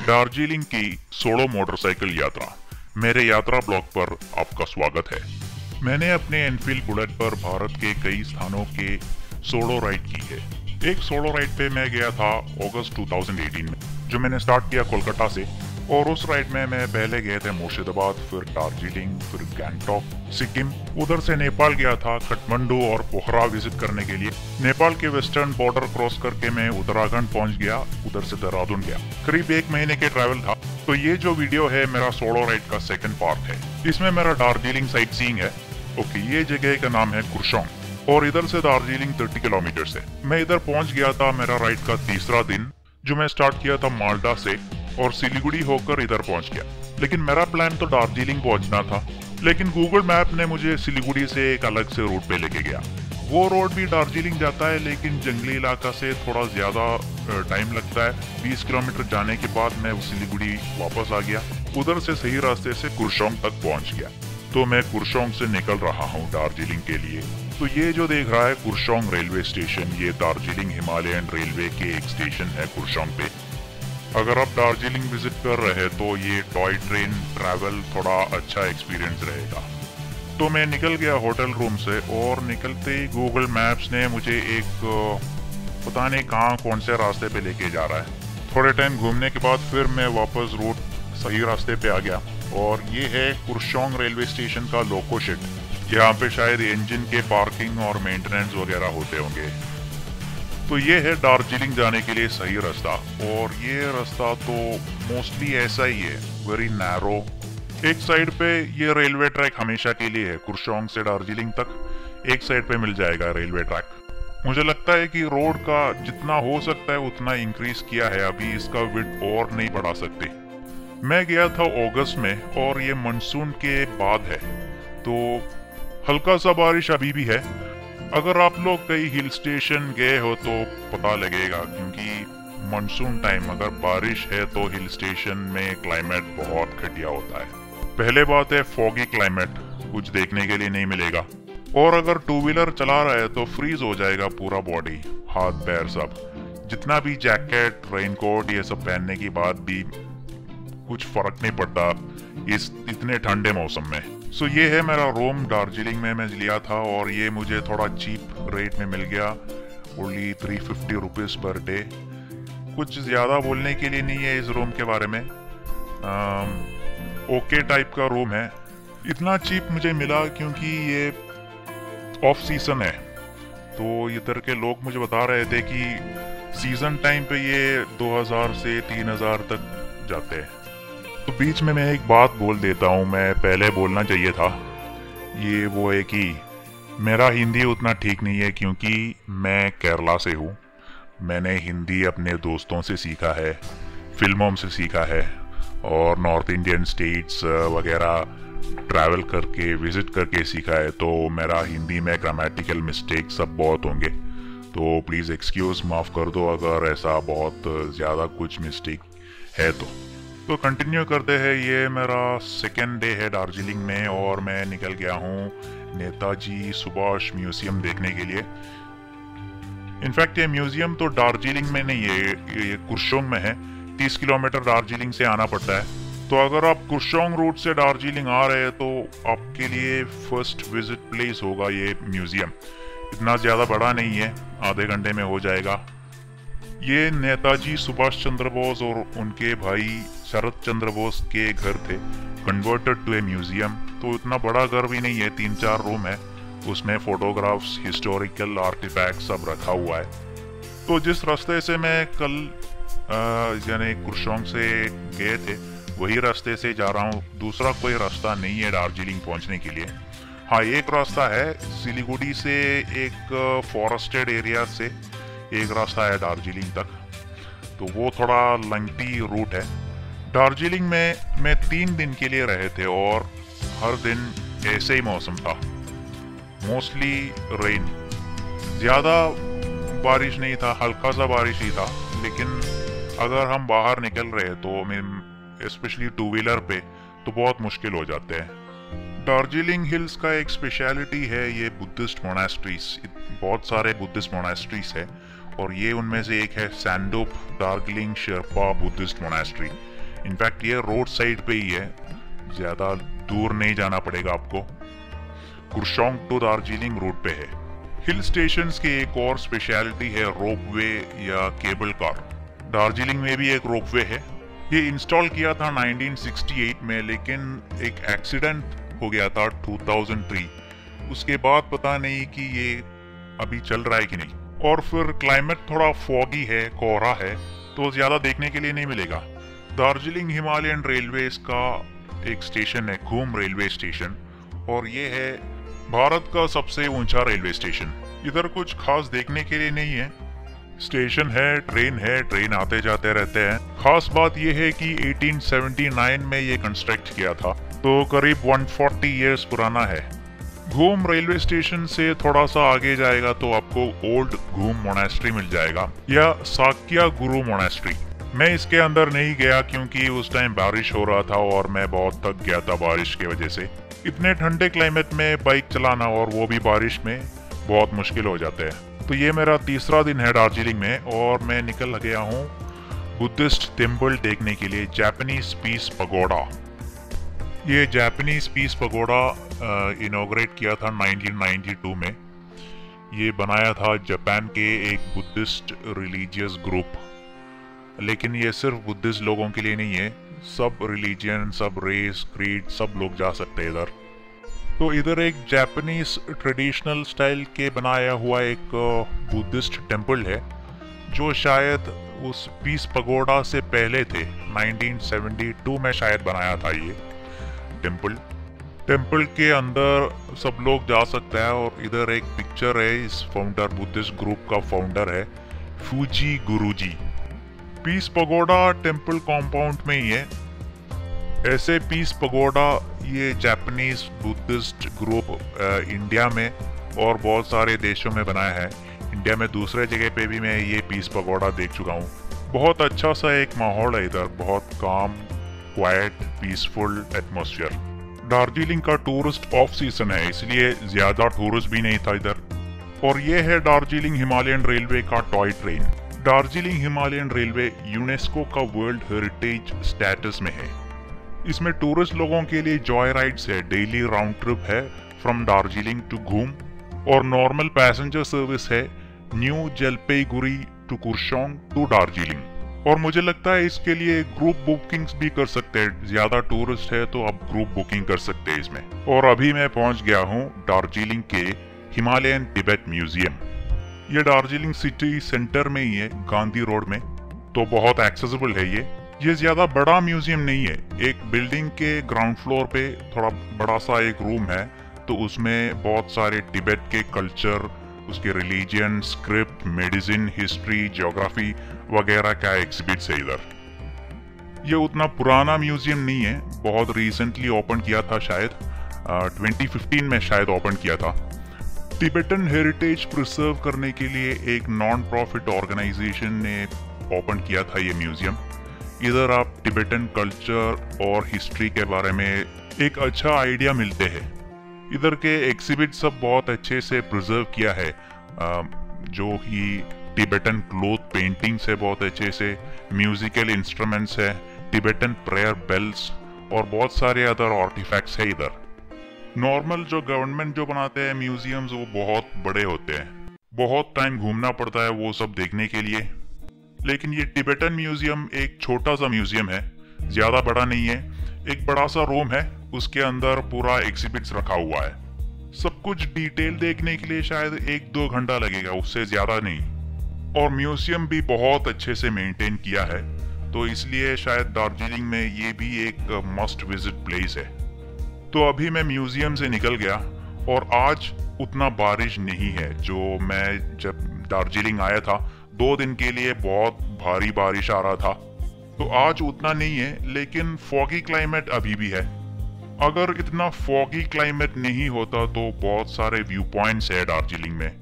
दार्जिलिंग की solo motorcycle यात्रा। मेरे यात्रा ब्लॉग पर आपका स्वागत है। मैंने अपने एनफील्ड बुलेट पर भारत के कई स्थानों के सोलो राइड की है। एक सोलो राइड पे मैं गया था अगस्त 2018 में, जो मैंने स्टार्ट किया कोलकाता से। और उस राइड में मैं पहले गए थे मुर्शिदाबाद, फिर दार्जिलिंग, फिर गैंगटॉक सिक्किम। उधर से नेपाल गया था काठमांडू और पोखरा विजिट करने के लिए। नेपाल के वेस्टर्न बॉर्डर क्रॉस करके मैं उत्तराखंड पहुंच गया, उधर से देहरादून गया। करीब 1 महीने के ट्रैवल था। तो ये जो वीडियो है मेरा सोलो राइड का सेकंड पार्ट है। इसमें मेरा दार्जिलिंग साइट सीइंग है। ओके, ये जगह का नाम है कुरसोंग और इधर से दार्जिलिंग 30 किलोमीटर से। मैं इधर पहुंच गया था मेरा राइड का तीसरा दिन, जो मैं स्टार्ट किया था माल्टा से और सिलीगुड़ी होकर इधर पहुंच गया। लेकिन मेरा प्लान तो दार्जिलिंग पहुंचना था, लेकिन गूगल मैप ने मुझे सिलीगुड़ी से एक अलग से रूट पे लेके गया। वो रोड भी दार्जिलिंग जाता है, लेकिन जंगली इलाका से थोड़ा ज्यादा टाइम लगता है। 20 किलोमीटर जाने के बाद मैं सिलीगुड़ी वापस आ गया। उधर से सही रास्ते से कुरसोंग तक पहुंच गया। तो मैं कुरसोंग से निकल रहा हूँ दार्जिलिंग के लिए। तो ये जो देख रहा है कुरसोंग रेलवे स्टेशन, ये दार्जिलिंग हिमालयन रेलवे के एक स्टेशन है कुरसोंग पे। अगर आप दार्जिलिंग विजिट कर रहे हैं तो ये टॉय ट्रेन ट्रैवल थोड़ा अच्छा एक्सपीरियंस रहेगा। तो मैं निकल गया होटल रूम से और निकलते ही गूगल मैप्स ने मुझे एक पता नहीं कहाँ कौन से रास्ते पे लेके जा रहा है। थोड़े टाइम घूमने के बाद फिर मैं वापस रूट सही रास्ते पे आ गया और ये है कुरसोंग रेलवे स्टेशन का लोको शेड। यहाँ पे शायद इंजन के पार्किंग और मेंटेनेंस वगैरह होते होंगे। तो ये है दार्जिलिंग जाने के लिए सही रास्ता। और ये रास्ता तो मोस्टली ऐसा ही है, वेरी नैरो। एक साइड पे ये रेलवे ट्रैक हमेशा के लिए है, कुरसोंग से दार्जिलिंग तक एक साइड पे मिल जाएगा रेलवे ट्रैक। मुझे लगता है कि रोड का जितना हो सकता है उतना इंक्रीज किया है, अभी इसका विड्थ और नहीं बढ़ा सकते। मैं गया था अगस्त में और ये मानसून के बाद है, तो हल्का सा बारिश अभी भी है। अगर आप लोग कई हिल स्टेशन गए हो तो पता लगेगा, क्योंकि मानसून टाइम अगर बारिश है तो हिल स्टेशन में क्लाइमेट बहुत घटिया होता है। पहले बात है फॉगी क्लाइमेट, कुछ देखने के लिए नहीं मिलेगा। और अगर टू व्हीलर चला रहा है तो फ्रीज हो जाएगा पूरा बॉडी, हाथ पैर सब। जितना भी जैकेट रेनकोट ये सब पहनने के बाद भी कुछ फर्क नहीं पड़ता इस इतने ठंडे मौसम में। सो ये है मेरा रूम दार्जिलिंग में मैं लिया था और ये मुझे थोड़ा चीप रेट में मिल गया, ओनली 350 रुपीज पर डे। कुछ ज़्यादा बोलने के लिए नहीं है इस रूम के बारे में। ओके टाइप का रूम है। इतना चीप मुझे मिला क्योंकि ये ऑफ सीजन है। तो इधर के लोग मुझे बता रहे थे कि सीजन टाइम पे ये 2000 से 3000 तक जाते हैं। तो बीच में मैं एक बात बोल देता हूँ, मैं पहले बोलना चाहिए था। ये वो है कि मेरा हिंदी उतना ठीक नहीं है क्योंकि मैं केरला से हूँ। मैंने हिंदी अपने दोस्तों से सीखा है, फिल्मों से सीखा है और नॉर्थ इंडियन स्टेट्स वगैरह ट्रैवल करके विजिट करके सीखा है। तो मेरा हिंदी में ग्रामेटिकल मिस्टेक सब बहुत होंगे, तो प्लीज़ एक्सक्यूज़ माफ़ कर दो अगर ऐसा बहुत ज़्यादा कुछ मिस्टेक है तो कंटिन्यू करते हैं। ये मेरा सेकेंड डे है दार्जिलिंग में और मैं निकल गया हूँ नेताजी सुभाष म्यूजियम देखने के लिए। इनफैक्ट ये म्यूजियम तो दार्जिलिंग में नहीं है, ये कुरसोंग में है। 30 किलोमीटर दार्जिलिंग से आना पड़ता है। तो अगर आप कुरसोंग रूट से दार्जिलिंग आ रहे हैं तो आपके लिए फर्स्ट विजिट प्लेस होगा ये म्यूजियम। इतना ज़्यादा बड़ा नहीं है, आधे घंटे में हो जाएगा। ये नेताजी सुभाष चंद्र बोस और उनके भाई शरद चंद्र बोस के घर थे, कन्वर्टेड टू ए म्यूजियम। तो इतना बड़ा घर भी नहीं है, 3-4 रूम है, उसमें फोटोग्राफ्स, हिस्टोरिकल आर्टिफैक्ट सब रखा हुआ है। तो जिस रास्ते से मैं कल यानी कुरसोंग से गए थे वही रास्ते से जा रहा हूँ। दूसरा कोई रास्ता नहीं है दार्जिलिंग पहुँचने के लिए। हाँ, एक रास्ता है सिलीगुड़ी से, एक फॉरेस्टेड एरिया से एक रास्ता है दार्जिलिंग तक। तो वो थोड़ा लंगटी रूट है। दार्जिलिंग में मैं 3 दिन के लिए रहे थे और हर दिन ऐसे ही मौसम था, मोस्टली रेन। ज़्यादा बारिश नहीं था, हल्का सा बारिश ही था। लेकिन अगर हम बाहर निकल रहे तो स्पेशली टू व्हीलर पे तो बहुत मुश्किल हो जाते हैं। दार्जिलिंग हिल्स का एक स्पेशलिटी है ये बुद्धिस्ट मोनास्ट्रीज। बहुत सारे बुद्धिस्ट मोनास्ट्रीज है और ये उनमें से एक है सैंडोप Darjeeling Sherpa Buddhist monastery. In fact ये रोड साइड पे ही है, ज़्यादा दूर नहीं जाना पड़ेगा आपको। कुरसोंग टू दार्जिलिंग रूट पे है। हिल स्टेशंस की एक और स्पेशलिटी है रोपवे या केबल कार। दार्जिलिंग में भी एक रोपवे है। ये इंस्टॉल किया था 1968 में, लेकिन एक एक्सीडेंट हो गया था 2003। उसके बाद पता नहीं कि ये अभी चल रहा है कि नहीं। और फिर क्लाइमेट थोड़ा फॉगी है, कोहरा है, तो ज़्यादा देखने के लिए नहीं मिलेगा। दार्जिलिंग हिमालयन रेलवेज का एक स्टेशन है, घूम रेलवे स्टेशन, और ये है भारत का सबसे ऊंचा रेलवे स्टेशन। इधर कुछ खास देखने के लिए नहीं है। स्टेशन है, ट्रेन आते जाते रहते हैं। खास बात यह है कि 1879 में ये कंस्ट्रक्ट किया था, तो करीब 140 इयर्स पुराना है। घूम रेलवे स्टेशन से थोड़ा सा आगे जाएगा तो आपको ओल्ड घूम मोनास्ट्री मिल जाएगा, या साक्या गुरु मोनास्ट्री। मैं इसके अंदर नहीं गया क्योंकि उस टाइम बारिश हो रहा था और मैं बहुत थक गया था बारिश की वजह से। इतने ठंडे क्लाइमेट में बाइक चलाना और वो भी बारिश में बहुत मुश्किल हो जाते हैं। तो ये मेरा तीसरा दिन है दार्जिलिंग में और मैं निकल गया हूँ बुद्धिस्ट टेम्पल देखने के लिए, जापानीज पीस पगोडा। ये जापानीज पीस पगोडा इनॉग्रेट किया था 1992 में। ये बनाया था जापान के एक बुद्धिस्ट रिलीजियस ग्रुप, लेकिन ये सिर्फ बुद्धिस्ट लोगों के लिए नहीं है, सब रिलीजियन, सब रेस, क्रीड, सब लोग जा सकते हैं इधर। तो इधर एक जापानीज ट्रेडिशनल स्टाइल के बनाया हुआ एक बुद्धिस्ट टेम्पल है, जो शायद उस पीस पगोडा से पहले थे। 1972 में शायद बनाया था ये टेम्पल के अंदर सब लोग जा सकता है। और इधर एक पिक्चर है, इस फाउंडर, बुद्धिस्ट ग्रुप का फाउंडर है Fujii Guruji. Peace pagoda temple compound में ही है। ऐसे पीस पगोडा ये जापानीज बुद्धिस्ट ग्रुप इंडिया में और बहुत सारे देशों में बनाया है। इंडिया में दूसरे जगह पे भी मैं ये पीस पगोडा देख चुका हूँ। बहुत अच्छा सा एक माहौल है इधर, बहुत काम, क्वाइट, पीसफुल एटमॉस्फेयर। दार्जिलिंग का टूरिस्ट ऑफ सीजन है, इसलिए ज्यादा टूरिस्ट भी नहीं था इधर। और ये है दार्जिलिंग हिमालयन रेलवे का toy train. Darjeeling Himalayan railway UNESCO का वर्ल्ड हेरिटेज स्टेटस में है। इसमें टूरिस्ट लोगों के लिए जॉय राइड्स है, डेली राउंड ट्रिप है फ्रॉम दार्जिलिंग टू घूम, और नॉर्मल पैसेंजर सर्विस है new Jalpaiguri to Kurseong to Darjeeling. और मुझे लगता है इसके लिए ग्रुप बुकिंग्स भी कर सकते हैं। ज्यादा टूरिस्ट है तो आप ग्रुप बुकिंग कर सकते हैं इसमें। और अभी मैं पहुंच गया हूँ दार्जिलिंग के हिमालयन तिब्बत म्यूजियम। ये दार्जिलिंग सिटी सेंटर में ही है, गांधी रोड में, तो बहुत एक्सेसिबल है ये ज्यादा बड़ा म्यूजियम नहीं है। एक बिल्डिंग के ग्राउंड फ्लोर पे थोड़ा बड़ा सा एक रूम है, तो उसमें बहुत सारे तिब्बत के कल्चर, उसके religion, script, medicine, history, geography वगैरह का एग्जिबिट्स है इधर। ये उतना पुराना म्यूजियम नहीं है, बहुत रिसेंटली ओपन किया था, शायद 2015 में शायद ओपन किया था। तिब्बतन हेरिटेज प्रिजर्व करने के लिए एक नॉन प्रॉफिट ऑर्गेनाइजेशन ने ओपन किया था ये म्यूजियम। इधर आप तिब्बतन कल्चर और हिस्ट्री के बारे में एक अच्छा आइडिया मिलते हैं। इधर के एग्जिबिट सब बहुत अच्छे से प्रिजर्व किया है, जो कि तिब्बतन क्लोथ पेंटिंग्स है, बहुत अच्छे से म्यूजिकल इंस्ट्रूमेंट्स है, तिब्बतन प्रेयर बेल्स और बहुत सारे अदर आर्टिफैक्ट्स है इधर। नॉर्मल जो गवर्नमेंट जो बनाते हैं म्यूजियम्स, वो बहुत बड़े होते हैं, बहुत टाइम घूमना पड़ता है वो सब देखने के लिए। लेकिन ये तिब्बतन म्यूजियम एक छोटा सा म्यूजियम है, ज्यादा बड़ा नहीं है। एक बड़ा सा रूम है, उसके अंदर पूरा एग्जिबिट्स रखा हुआ है। सब कुछ डिटेल देखने के लिए शायद 1-2 घंटा लगेगा, उससे ज्यादा नहीं। और म्यूजियम भी बहुत अच्छे से मेंटेन किया है, तो इसलिए शायद दार्जिलिंग में ये भी एक मस्ट विजिट प्लेस है। तो अभी मैं म्यूजियम से निकल गया और आज उतना बारिश नहीं है। जो मैं जब दार्जिलिंग आया था 2 दिन के लिए बहुत भारी बारिश आ रहा था, तो आज उतना नहीं है, लेकिन फॉगी क्लाइमेट अभी भी है। अगर इतना फॉगी क्लाइमेट नहीं होता तो बहुत सारे व्यू पॉइंट्स है दार्जिलिंग में,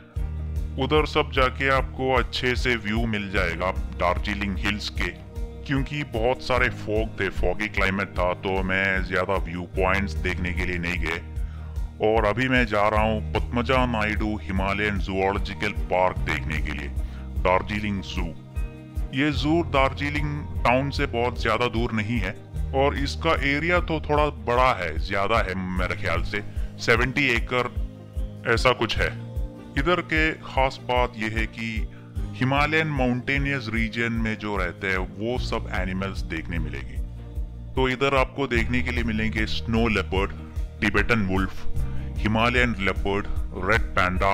उधर सब जाके आपको अच्छे से व्यू मिल जाएगा दार्जिलिंग हिल्स के। क्योंकि बहुत सारे फॉग थे, फॉगी क्लाइमेट था, तो मैं ज्यादा व्यू पॉइंट्स देखने के लिए नहीं गए। और अभी मैं जा रहा हूँ Padmaja Naidu Himalayan zoological park देखने के लिए, दार्जिलिंग जू। ये जू दार्जिलिंग टाउन से बहुत ज्यादा दूर नहीं है और इसका एरिया तो थोड़ा बड़ा है, ज्यादा है मेरे ख्याल से 70 एकड़ ऐसा कुछ है। इधर के खास बात यह है कि हिमालयन माउंटेनियस रीजन में जो रहते हैं वो सब एनिमल्स देखने मिलेंगे। तो इधर आपको देखने के लिए मिलेंगे snow leopard, Tibetan wolf, Himalayan leopard, red panda,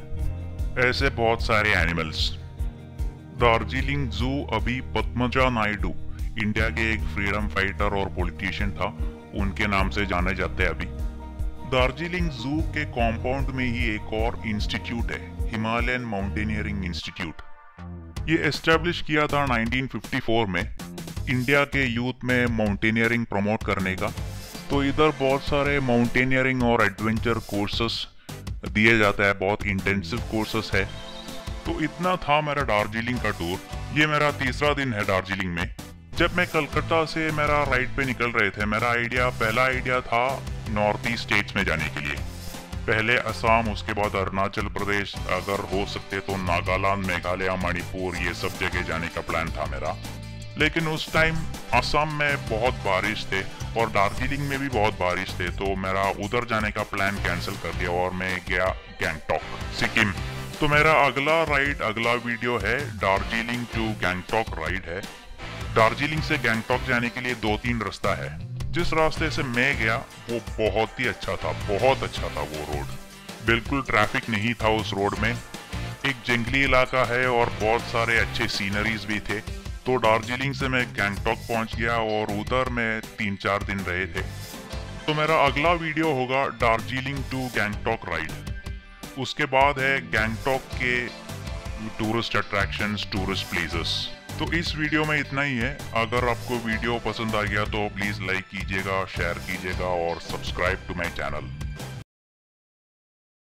ऐसे बहुत सारे एनिमल्स। दार्जिलिंग जू अभी पद्मजा नायडू, इंडिया के एक फ्रीडम फाइटर और पॉलिटिशियन था, उनके नाम से जाने जाते हैं अभी। दार्जिलिंग जू के कॉम्पाउंड में ही एक और इंस्टीट्यूट है, हिमालयन माउंटेनियरिंग इंस्टीट्यूट। ये एस्टेब्लिश किया था 1954 में इंडिया के यूथ में माउंटेनियरिंग प्रमोट करने का। तो इधर बहुत सारे माउंटेनियरिंग और एडवेंचर कोर्सेस दिए जाते हैं, बहुत इंटेंसिव कोर्सेस है। तो इतना था मेरा दार्जिलिंग का टूर। ये मेरा तीसरा दिन है दार्जिलिंग में। जब मैं कलकत्ता से मेरा राइड पे निकल रहे थे, मेरा पहला आइडिया था नॉर्थ ईस्ट स्टेट्स में जाने के लिए। पहले असम, उसके बाद अरुणाचल प्रदेश, अगर हो सकते तो नागालैंड, मेघालय, मणिपुर, ये सब जगह जाने का प्लान था मेरा। लेकिन उस टाइम असम में बहुत बारिश थे और दार्जिलिंग में भी बहुत बारिश थे, तो मेरा उधर जाने का प्लान कैंसिल कर दिया और मैं गया गैंगटॉक सिक्किम। तो मेरा अगला वीडियो है दार्जिलिंग टू गैंगटॉक राइड है। दार्जिलिंग से गैंगटॉक जाने के लिए 2-3 रास्ता है। जिस रास्ते से मैं गया वो बहुत ही अच्छा था, बहुत अच्छा था वो रोड। बिल्कुल ट्रैफिक नहीं था उस रोड में। एक जंगली इलाका है और बहुत सारे अच्छे सीनरीज भी थे। तो दार्जिलिंग से मैं गैंगटॉक पहुंच गया और उधर मैं 3-4 दिन रहे थे। तो मेरा अगला वीडियो होगा दार्जिलिंग टू गैंगटॉक राइड। उसके बाद है गैंगटॉक के टूरिस्ट अट्रैक्शंस, टूरिस्ट प्लेसेस। तो इस वीडियो में इतना ही है। अगर आपको वीडियो पसंद आ गया तो प्लीज लाइक कीजिएगा, शेयर कीजिएगा और सब्सक्राइब टू माय चैनल।